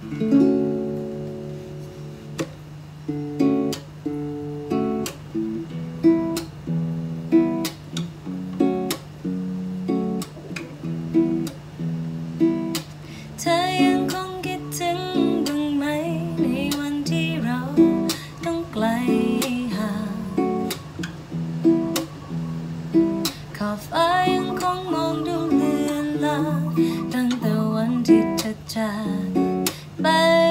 เธอยังคงคิดถึงบ้างไหมในวันที่เราต้องไกลห่างขอบฟ้ายังคงมองดูเลือนลางตั้งแต่วันที่เธอจากไป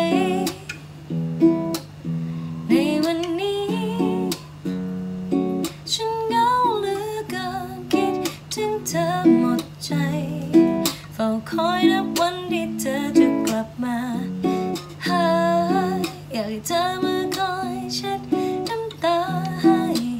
ในวันนี้ฉันเหงาเหลือเกินคิดถึงเธอหมดใจเฝ้าคอยนับวันที่เธอจะกลับมาหาอยากให้เธอมาคอยเช็ดน้ำตาให้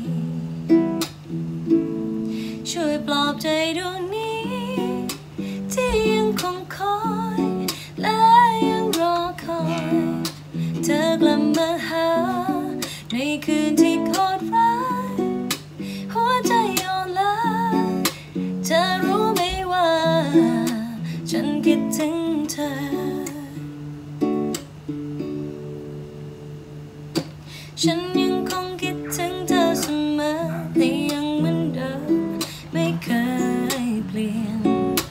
ช่วยปลอบใจดวงนี้ที่ยังคงคอยและยังรอคอยเธอกลับมาหาในคืนที่โหดร้ายหัวใจอ่อนล้าเธอรู้ไหมว่าฉันคิดถึงเธอฉันยังคงคิดถึงเธอเสมอและยังเหมือนเดิมไม่เคยเปลี่ยน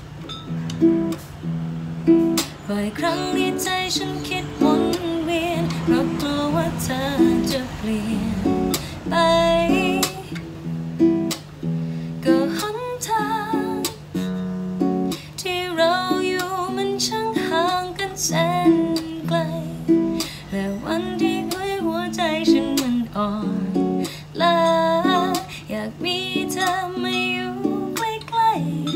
บ่อยครั้งที่ใจฉันคิดวนเวียนเพราะกลัวว่าเธอจะเปลี่ยนไปก็หนทางที่เราอยู่มันช่างห่างกันแสนไกลและวันที่หัวใจฉันมันอ่อนล้าอยากมีเธอมาอยู่ใกล้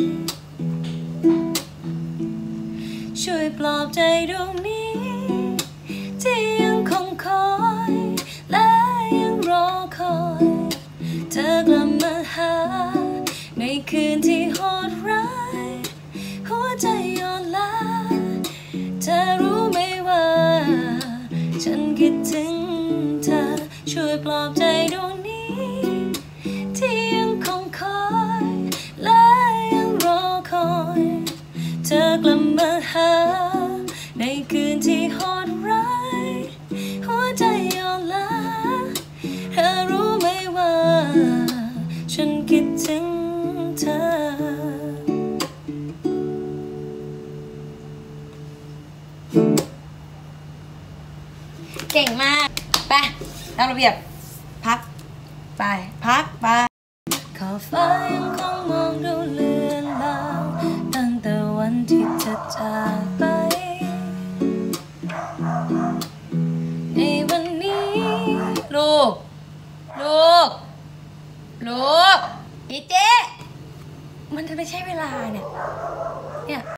ๆช่วยปลอบใจดวงนี้ที่ยังคงคอยและยังรอคอยเธอกลับมาหาในคืนที่โหดร้ายหัวใจอ่อนล้าเธอรู้ไหมว่าฉันคิดถึงเธอช่วยปลอบใจดวงนี้ที่ยังคงคอยและยังรอคอยเธอกลับมาหาในคืนที่โหดร้ายหัวใจอ่อนล้าเธอรู้ไหมว่าฉันคิดถึงเธอเก่งมากไปตามระเบียบพักไปพักไปขอบฟ้ายังคงมองดูเลือนลางตั้งแต่วันที่เธอจากไปในวันนี้ลูกอีเจ๊มันจะไม่ใช่เวลาเนี่ย